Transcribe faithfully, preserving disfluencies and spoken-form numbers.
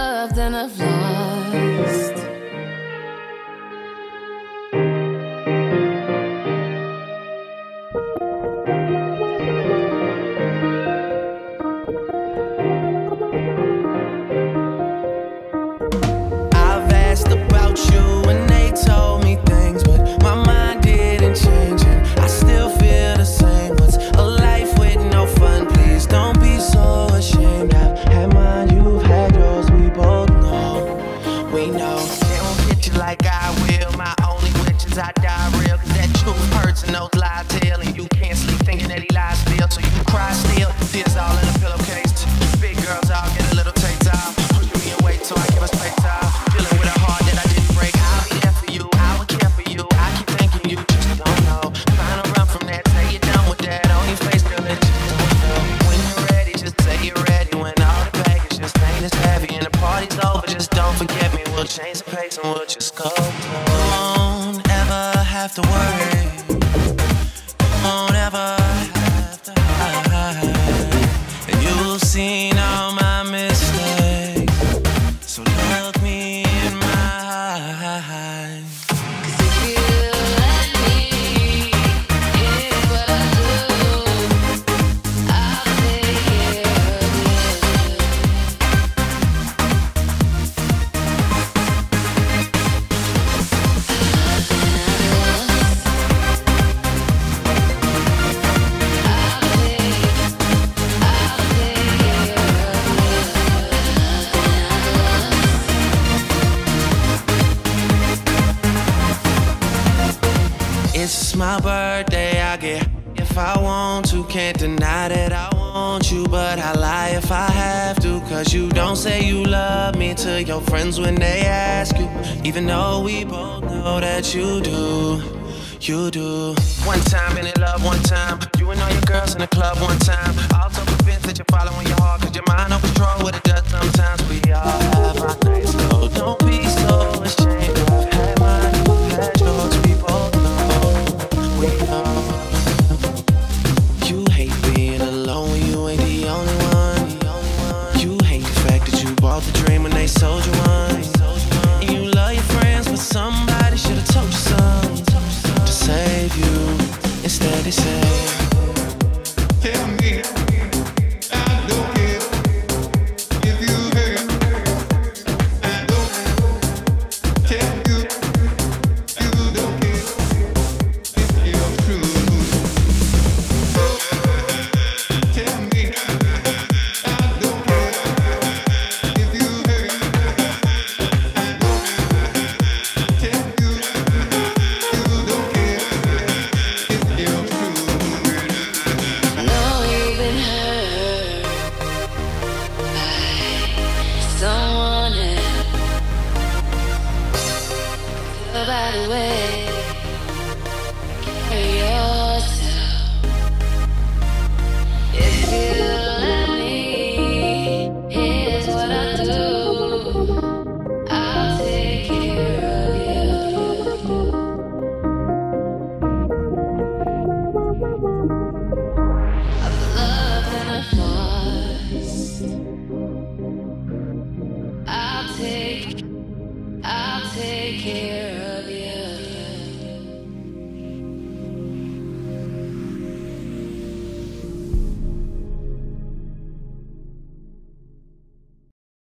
loved and I've lost. I've asked about you and they told me things, but my mind didn't change and I still feel the same. What's a life with no fun? Please don't be so ashamed. I've had mine, you've had yours, we both know, we know. They won't get you like I will, my only wish is I die real. Cause that truth hurts and those lies tell, and you can't sleep thinking that he lies still. So you cry still, tears all in a pillowcase. Big girls all get a little taste off, pushing me away so I give a space off. Dealing with a heart that I didn't break. I'll be there for you, I would care for you. I keep thinking you just don't know. Trying to run from that, say you're done with that. On your face, girl, it just don't know. When you're ready, just say you're ready. When all the baggage just ain't as heavy and the party's over, just don't forget me. We'll change the pace and we'll just go. Don't ever have to worry. Don't ever have to hide. And you've seen all my mistakes, so look me in my eyes. Cause if you let me, here's what I do. I'll take care of you. It's my birthday, I get if I want to. Can't deny that I want you, but I lie if I have to. Cause you don't say you love me to your friends when they ask you, even though we both know that you do, you do. One time been in love, one time you and all your girls in the club, one time also convinced that you're following your heart, cause your mind on control what it does sometimes. We all have our nights, so don't be so ashamed. I've had mine, you've had yours, we both we know. You hate being alone when you ain't the only one. You hate the fact that you bought the dream when they sold you one. And you love your friends, but somebody should've told you something to save you. Instead they say, tell me I don't care if you hurt. I don't tell you you don't care. By the way, carry yourself. If you let me, here's what I do. I'll take care of you. I've loved and I've lost. I'll take, I'll take care.